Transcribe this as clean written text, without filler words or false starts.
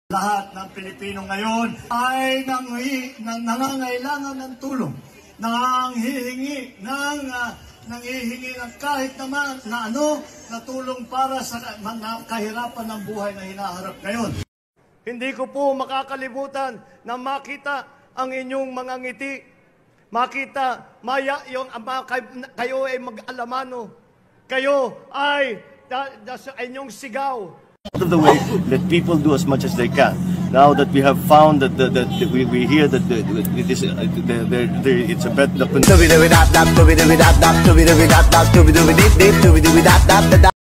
Lahat ng Pilipino ngayon ay nangangailangan ng tulong, nanghihingi ng kahit naman na tulong para sa kahirapan ng buhay na hinaharap ngayon. Hindi ko po makakalimutan na makita ang inyong mga ngiti, makita kayo ay mag-Alamano, kayo ay inyong sigaw. Out of the way, let people do as much as they can. Now that we have found that we hear that it's a better.